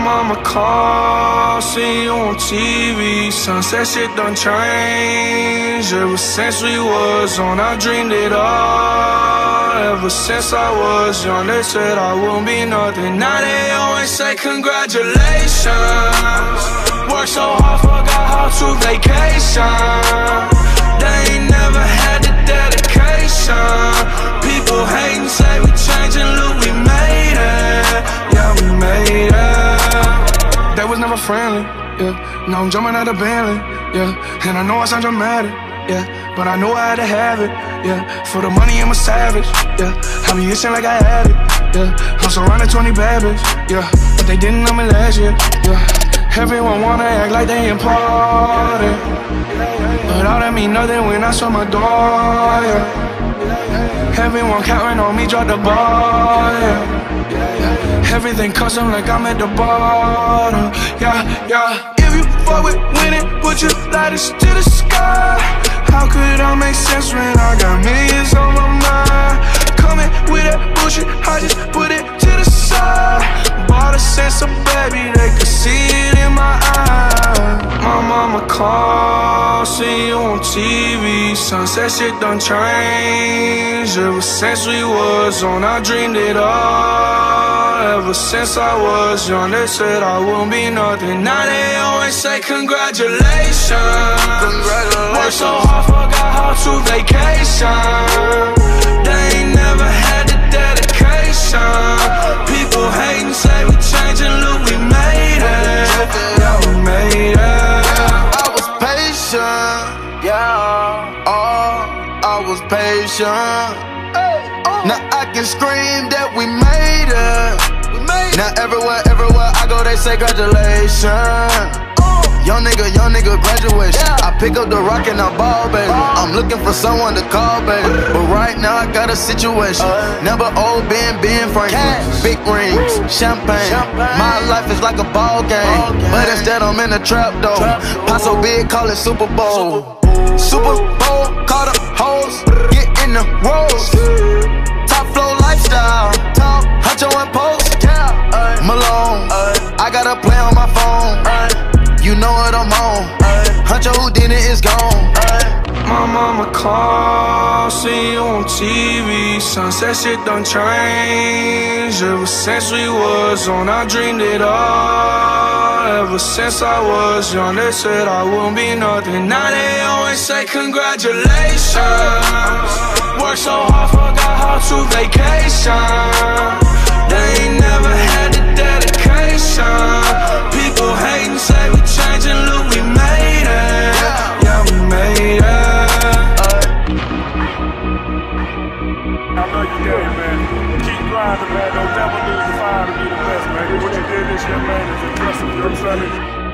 mama call, see you on TV. Sunset shit done changed. Ever since we was on, I dreamed it all. Ever since I was young, they said I wouldn't be nothing. Now they always say congratulations. Worked so hard, forgot how to vacation. They ain't never had the dedication. People hating, say we changing, look, we made it. Yeah, we made it. They was never friendly, yeah. Now I'm jumping out of Bentley, yeah. And I know I sound dramatic, yeah, but I know I had to have it, yeah. For the money, I'm a savage, yeah. I be itching like I had it, yeah. I'm surrounded 20 bad bitches, yeah. But they didn't know me last year, yeah. Everyone wanna act like they important, but all that mean nothing when I saw my door, yeah. Everyone counting on me, drop the ball, yeah. Everything custom like I'm at the bottom, yeah, yeah. If you fuck with winning, put your lighters to the sky. How could I make sense when I got millions on my mind? Coming with that bullshit, I just put it to the side. Bought a sense of baby, they could see it in my eyes. My mama call, see you on TV. Sunset shit done changed. Ever since we was on, I dreamed it all. Ever since I was young, they said I wouldn't be nothing. Now they always say congratulations. Worked so hard, forgot how to vacation. They ain't never had the dedication. People hating, say we changing, look, we made it. Yeah, we made it. I was patient, yeah. Oh, I was patient. Now I can scream that we made it. Now everywhere I go, they say congratulations. Young nigga graduation. I pick up the rock and I ball, baby. I'm looking for someone to call, baby. But right now I got a situation. Never old Ben Franklin. Big rings, champagne. My life is like a ball game, but instead I'm in a trap though. Pot so big, call it Super Bowl. Super Bowl, call the hoes, get in the rolls. Top flow lifestyle, Huncho and Post. Malone, I got a play on my phone. You know what I'm on. Huncho who did it is gone. My mama call, see you on TV. Sunset shit done changed. Ever since we was on, I dreamed it all. Ever since I was young, they said I wouldn't be nothing. Now they always say congratulations. Worked so hard, forgot how to vacation. They ain't never had the dedication. People hating, say we changing, look, we made it. Yeah, we made it. I know you get it, man. Keep grinding, man. Don't never lose the fire to be the best, man. What you did this year, man, is impressive. You know what I'm saying?